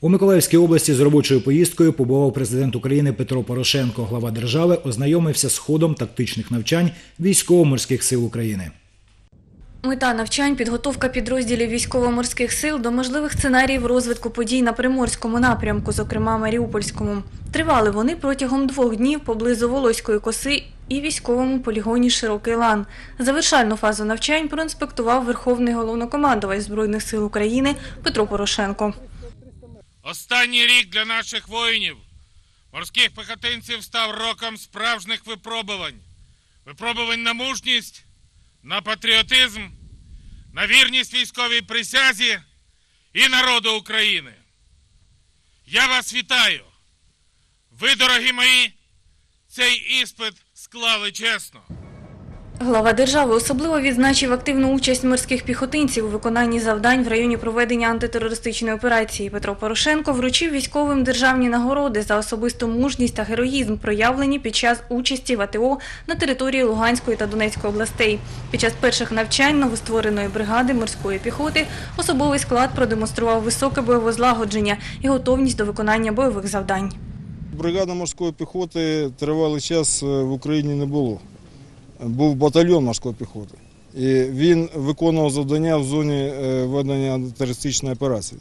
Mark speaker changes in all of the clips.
Speaker 1: У Миколаївській області з робочою поїздкою побував президент України Петро Порошенко. Глава держави ознайомився з ходом тактичних навчань Військово-морських сил України.
Speaker 2: Мета навчань – підготовка підрозділів Військово-морських сил до можливих сценаріїв розвитку подій на Приморському напрямку, зокрема Маріупольському. Тривали вони протягом 2 днів поблизу Волоської коси і військовому полігоні «Широкий лан». Завершальну фазу навчань проінспектував Верховний Головнокомандувач Збройних сил України Петро Порошенко.
Speaker 3: Останній рік для наших воїнів, морських піхотинців, став роком справжніх випробувань. Випробувань на мужність, на патріотизм, на вірність військовій присязі і народу України. Я вас вітаю. Ви, дорогі мої, цей іспит склали чесно.
Speaker 2: Глава держави особливо відзначив активну участь морських піхотинців у виконанні завдань в районі проведення антитерористичної операції. Петро Порошенко вручив військовим державні нагороди за особисту мужність та героїзм, проявлені під час участі в АТО на території Луганської та Донецької областей. Під час перших навчань новоствореної бригади морської піхоти особовий склад продемонстрував високе бойове злагодження і готовність до виконання бойових завдань.
Speaker 4: Бригада морської піхоти тривалий час в Україні не було. Був батальйон морської піхоти. І він виконував завдання в зоні ведення антитерористичної операції.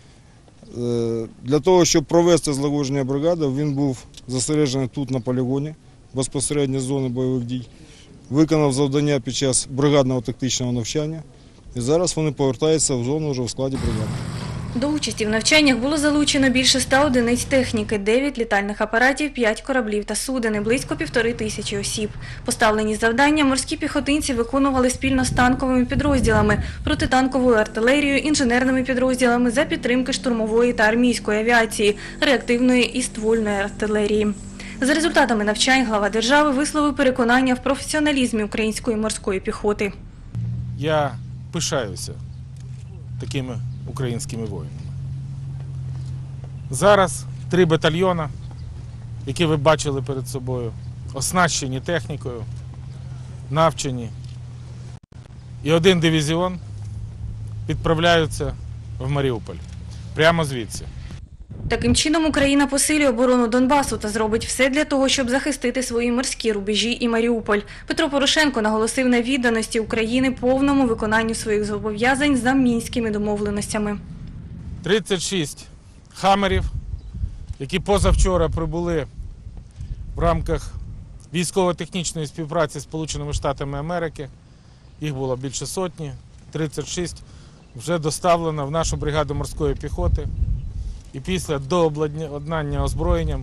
Speaker 4: Для того, щоб провести злагодження бригади, він був зосереджений тут на полігоні, безпосередньо з зони бойових дій. Виконав завдання під час бригадного тактичного навчання. І зараз вони повертаються в зону вже в складі бригади.
Speaker 2: До участі в навчаннях було залучено більше 100 одиниць техніки, 9 літальних апаратів, 5 кораблів та суден і близько 1500 осіб. Поставлені завдання морські піхотинці виконували спільно з танковими підрозділами, протитанковою артилерією, інженерними підрозділами за підтримки штурмової та армійської авіації, реактивної і ствольної артилерії. За результатами навчань глава держави висловив переконання в професіоналізмі української морської піхоти.
Speaker 3: Я пишаюся такими українськими воїнами. Зараз 3 батальйони, які ви бачили перед собою, оснащені технікою, навчені. І 1 дивізіон відправляються в Маріуполь. Прямо звідси.
Speaker 2: Таким чином Україна посилює оборону Донбасу та зробить все для того, щоб захистити свої морські рубежі і Маріуполь. Петро Порошенко наголосив на відданості України повному виконанню своїх зобов'язань за мінськими домовленостями.
Speaker 3: 36 «Хаммерів», які позавчора прибули в рамках військово-технічної співпраці з Сполученими Штатами Америки. Їх було більше сотні, 36 вже доставлено в нашу бригаду морської піхоти. І після дообладнання озброєнням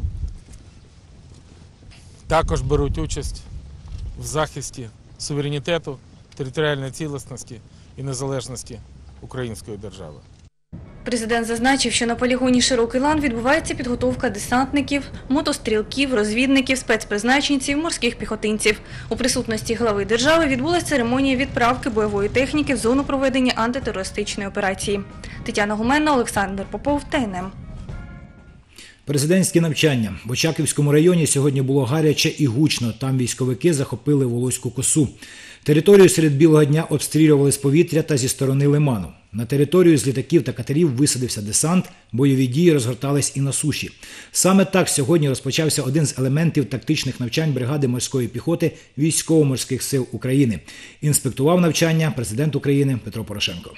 Speaker 3: також беруть участь в захисті суверенітету, територіальної цілісності і незалежності української держави.
Speaker 2: Президент зазначив, що на полігоні «Широкий лан» відбувається підготовка десантників, мотострілків, розвідників, спецпризначенців, морських піхотинців. У присутності глави держави відбулася церемонія відправки бойової техніки в зону проведення антитерористичної операції. Тетяна Гуменна, Олександр Попов, ТНМ.
Speaker 1: Президентські навчання. В Очаківському районі сьогодні було гаряче і гучно. Там військовики захопили Волоську косу. Територію серед білого дня обстрілювали з повітря та зі сторони лиману. На територію з літаків та катерів висадився десант, бойові дії розгортались і на суші. Саме так сьогодні розпочався один з елементів тактичних навчань бригади морської піхоти Військово-морських сил України. Інспектував навчання президент України Петро Порошенко.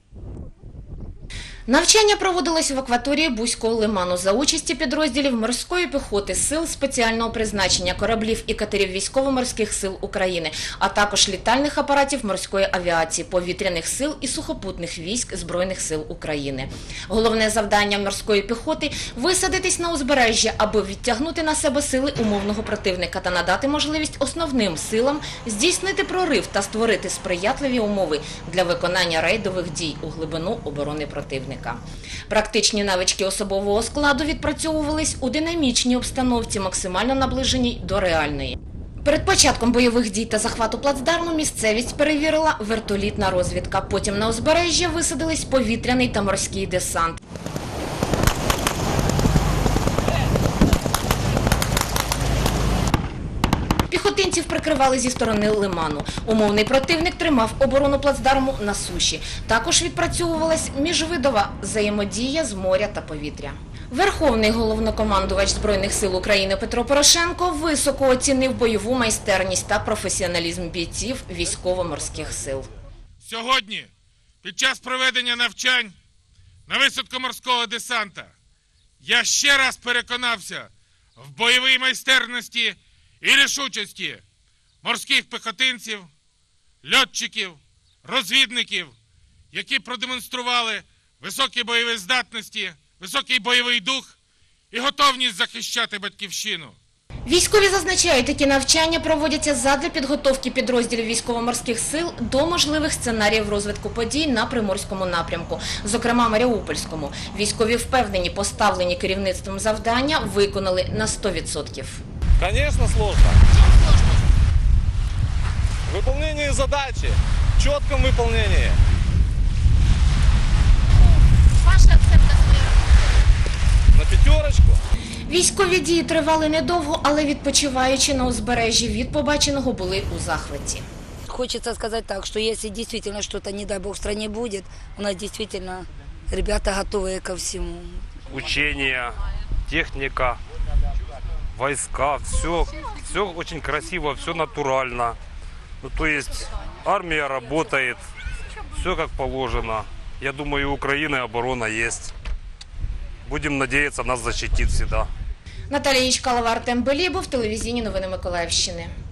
Speaker 5: Навчання проводилось в акваторії Бузького лиману за участі підрозділів морської піхоти, сил спеціального призначення, кораблів і катерів Військово-морських сил України, а також літальних апаратів морської авіації, повітряних сил і сухопутних військ Збройних сил України. Головне завдання морської піхоти – висадитись на узбережжя, аби відтягнути на себе сили умовного противника та надати можливість основним силам здійснити прорив та створити сприятливі умови для виконання рейдових дій у глибину оборони противника. Практичні навички особового складу відпрацьовувались у динамічній обстановці, максимально наближеній до реальної. Перед початком бойових дій та захвату плацдарму місцевість перевірила вертолітна розвідка. Потім на узбережжя висадились повітряний та морський десант. Піхотинців прикривали зі сторони лиману. Умовний противник тримав оборону плацдарму на суші. Також відпрацьовувалась міжвидова взаємодія з моря та повітря. Верховний головнокомандувач Збройних сил України Петро Порошенко високо оцінив бойову майстерність та професіоналізм бійців військово-морських сил.
Speaker 3: Сьогодні, під час проведення навчань на висадку морського десанта, я ще раз переконався в бойовій майстерності і рішучості морських піхотинців, льотчиків, розвідників, які продемонстрували високі бойові здатності, високий бойовий дух і готовність захищати батьківщину.
Speaker 5: Військові зазначають, такі навчання проводяться задля підготовки підрозділів військово-морських сил до можливих сценаріїв розвитку подій на Приморському напрямку, зокрема Маріупольському. Військові впевнені, поставлені керівництвом завдання виконали на 100%.
Speaker 6: Конечно, сложно. Выполнение задачи, в четком выполнении.
Speaker 5: Ваша оцінка
Speaker 6: На пятерочку.
Speaker 5: Військові дії тривали недовго, але відпочиваючи на узбережжі від побаченого були у захваті.
Speaker 7: Хочется сказать так, что если действительно что-то, не дай бог, в стране будет, у нас действительно ребята готовые ко всему.
Speaker 8: Учения, техника, войска, все очень красиво, все натурально. Ну, то есть армия работает, все как положено. Я думаю, у Украины оборона есть. Будем надеяться, нас защитит всегда.
Speaker 5: Наталія Ячкалова, Артем Белібов, телевізійні новини Миколаївщини.